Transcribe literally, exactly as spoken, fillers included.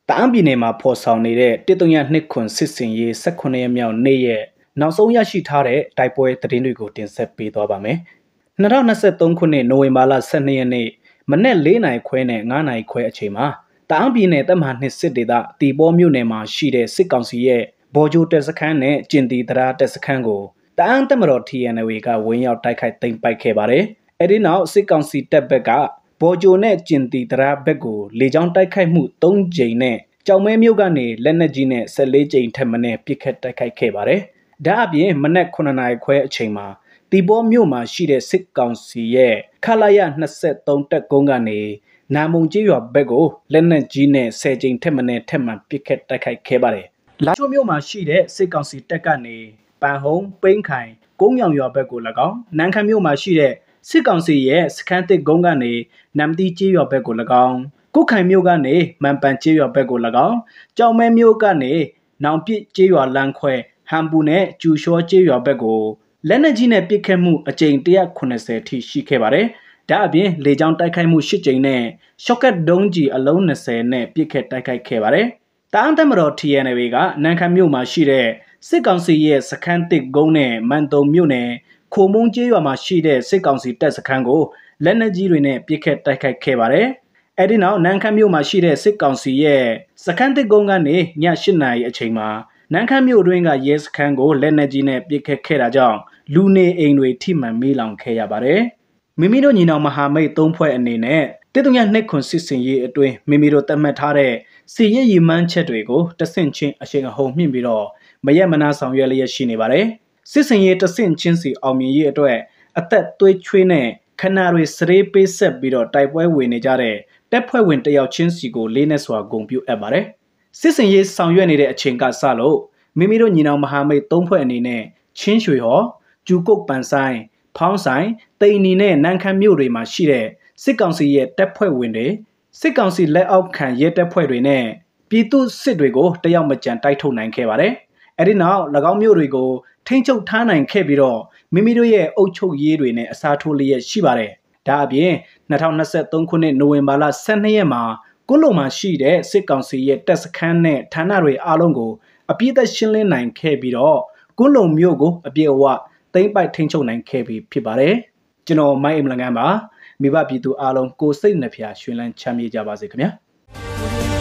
တအံပြည်နယ်မှာဖော်ဆောင်နေတဲ့တစ်တုံရနှစ်ခွန်စစ်စင်ရေး၁၈ရက်မြောက်နေ့ရဲ့နောက်ဆုံးရရှိထားတဲ့တိုက်ပွဲသတင်းတွေကိုတင်ဆက်ပေးသွားပါမယ်။၂၀၂၃ခုနှစ်နိုဝင်ဘာလ၁၂ရက်နေ့မနက်၄နာရီခွဲနဲ့၅နာရီခွဲအချိန်မှာတအံပြည်နယ်တပ်မဟာနှစ်စစ်ဒေသတီဘောမြို့နယ်မှာရှိတဲ့စစ်ကောင်စီရဲ့ဘော်ဂျိုတက်စခန်းနဲ့ကျင်တီတရာတက်စခန်းကိုတအံတပ်မတော် T N L A ကဝင်ရောက်တိုက်ခိုက်သိမ်းပိုက်ခဲ့ပါတယ်။အဲဒီနောက်စစ်ကောင်စီတပ်ဘက်ကဘော်ဂျိုနဲ့ကျင်တီတရာဘက်ကိုလေကြောင်းတိုက်ခိုက်မှု၃ကြိမ်နဲ့ကြောင်မဲမြို့ကနေလက်နက်ကြီးနဲ့၁၄ကြိမ်ထက်မနည်းပစ်ခတ်တိုက်ခိုက်ခဲ့ပါတယ်။ဒါအပြင်မနက်၉နာရီခွဲအချိန်မှာတီဘောမြို့မှာရှိတဲ့စစ်ကောင်စီရဲ့ခလာရ၂၃တပ်ကုန်းကနေနာမုံကြီးရွာဘက်ကိုလက်နက်ကြီးနဲ့၁၀ကြိမ်ထက်မနည်းထက်မှန်ပစ်ခတ်တိုက်ခိုက်ခဲ့ပါတယ်။လာချိုမြို့မှာရှိတဲ့စစ်ကောင်စီတပ်ကနေပန်ဟုံပိန်းခိုင်ကုန်းမြောင်ရွာဘက်ကို၎င်းနန်းခမ်းမြို့မှာရှိတဲ့စစ်ကောင်စီရဲ့စခန်းတစ်ကုန်းကနေနမ်တီကြီးရွာဘက်ကို၎င်းကုခိုင်မြို့ကနေမန်ပန်ကျေးရွာဘက်ကို၎င်းကြောင်မဲမြို့ကနေနောင်ပစ်ကျေးရွာလမ်းခွဲဟမ်ပူနဲ့ကျူရှောကျေးရွာဘက်ကိုလက်နက်ကြီးနဲ့ပစ်ခတ်မှုအကြိမ်၁၇၀ထိရှိခဲ့ပါတယ်။ဒါအပြင်လေကြောင်းတိုက်ခိုက်မှု၈ကြိမ်နဲ့ရှော့ကတ်ဒုံးကြီးအလုံး၂၀နဲ့ပစ်ခတ်တိုက်ခိုက်ခဲ့ပါတယ်။တအံတပ်မတော် T N L A ကနန်းခမ်းမြို့မှာရှိတဲ့စစ်ကောင်စီရဲ့စခန်းတစ်ကုန်းနဲ့မန်တုံမြို့နယ်ခိုမုံကျေးရွာမှာရှိတဲ့စစ်ကောင်စီတပ်စခန်းကိုလက်နက်ကြီးတွေနဲ့ပစ်ခတ်တိုက်ခိုက်ခဲ့ပါတယ်။အဲဒီနောက်နန်းခမ်းမြို့မှာရှိတဲ့စစ်ကောင်စီရဲ့စခန်းတစ်ကုန်းကနေည၈နာရီအချိန်မှာနန်းခမ်းမြို့တွင်းကရဲစခန်းကိုလက်နက်ကြီးနဲ့ပစ်ခတ်ခဲ့တာကြောင့်လူနေအိမ်တွေထိမှန်မေးလောင်ခဲ့ရပါတယ်။မိမိတို့ညီနောင်မဟာမိတ်သုံးဖွဲ့အနေနဲ့တစ်တုံရနှစ်ခွန်စစ်စင်ရေးအတွင်းမိမိတို့သတ်မှတ်ထားတဲ့စီရည်ရည်မှန်းချက်တွေကိုတဆင့်ချင်းအရှိန်အဟုန်မြင့်ပြီးတော့မရက်မနာဆောင်ရွက်လျက်ရှိနေပါတယ်။စစ်စင်ရေးတဆင့်ချင်းစီအောင်မြင်ရေးအတွက်အသက်သွေးချွေးနဲ့ခနာတွေစရေးပေးဆက်ပြီးတော့တိုက်ပွဲဝင်နေကြတဲ့တပ်ဖွဲ့ဝင်တယောက်ချင်းစီကိုလေးနဲ့စွာဂုဏ်ပြုအပ်ပါတယ်။စစ်စင်ရေးဆောင်ရွက်နေတဲ့အချိန်ကစလို့မိမိတို့ညီနောင်မဟာမိတ်သုံးဖွဲ့အနေနဲ့ချင်းရွှေဟော်ကျူကုတ်ပန်ဆိုင်ဖောင်းဆိုင်တိန်နီနဲ့နန်းခမ်းမြို့တွေမှာရှိတဲ့စစ်ကောင်စီရဲ့တပ်ဖွဲ့ဝင်တွေစစ်ကောင်စီလက်အောက်ခံရဲတပ်ဖွဲ့တွေနဲ့ပြည်သူစစ်တွေကိုတယောက်မကြံတိုက်ထုတ်နိုင်ခဲ့ပါတယ်။အဲဒီနောက်၎င်းမြို့တွေကိုထိန်းချုပ်ထားနိုင်ခဲ့ပြီးတော့မိမိတို့ရဲ့အုပ်ချုပ်ရေးတွေနဲ့အစားထိုးလျက်ရှိပါတယ်။ဒါအပြင်၂၀၂၃ခုနှစ်နိုဝင်ဘာလ၁၂ရက်မှာကုလုံမှာရှိတဲ့စစ်ကောင်စီရဲ့တပ်စခန်းနဲ့ဌာနတွေအားလုံးကိုအပြည့်အသက်ရှင်းလင်းနိုင်ခဲ့ပြီးတော့ကုလုံမြို့ကိုအပြည့်အဝသိမ်းပိုက်ထိန်းချုပ်နိုင်ခဲ့ပြီဖြစ်ပါတယ်။ကျွန်တော်မိုင်းအင်မလန်ကန်ပါမိဘပြည်သူအားလုံးကိုစိတ်နှဖျားရွှင်လန်းချမ်းမြေ့ကြပါစေခင်ဗျာ။